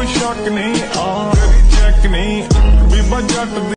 ਕੋਈ ਸ਼ੱਕ ਨਹੀਂ ਆ, ਤੇਰੀ ਚੈੱਕ ਨਹੀਂ ਬੀਬਾ ਜੱਟ